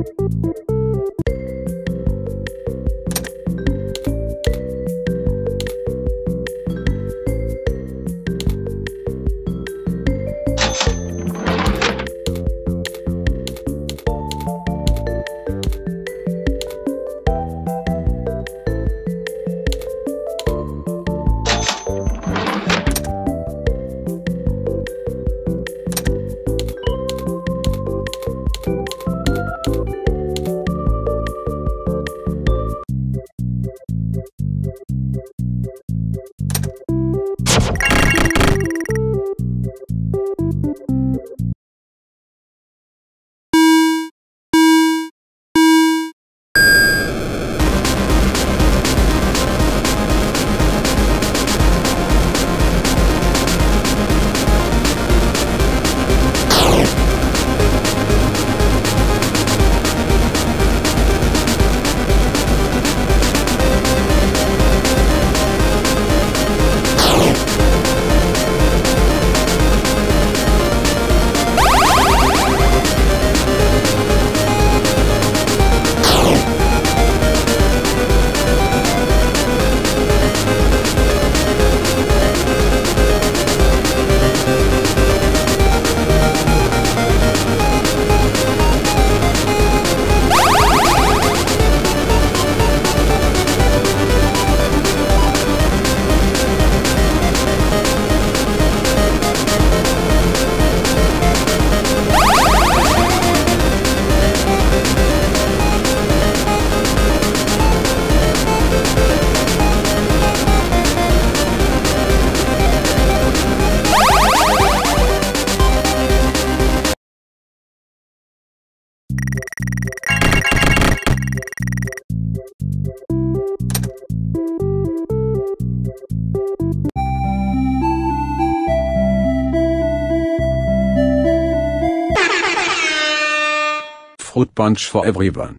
Fruit punch for everyone.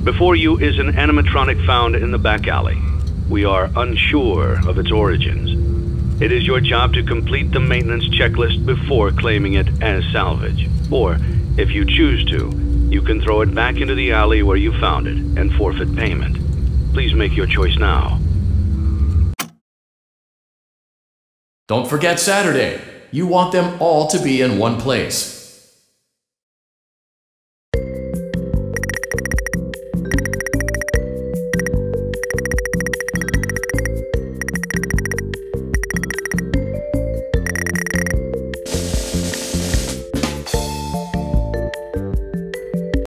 Before you is an animatronic found in the back alley. We are unsure of its origins. It is your job to complete the maintenance checklist before claiming it as salvage. Or, if you choose to, you can throw it back into the alley where you found it and forfeit payment. Please make your choice now. Don't forget Saturday. You want them all to be in one place.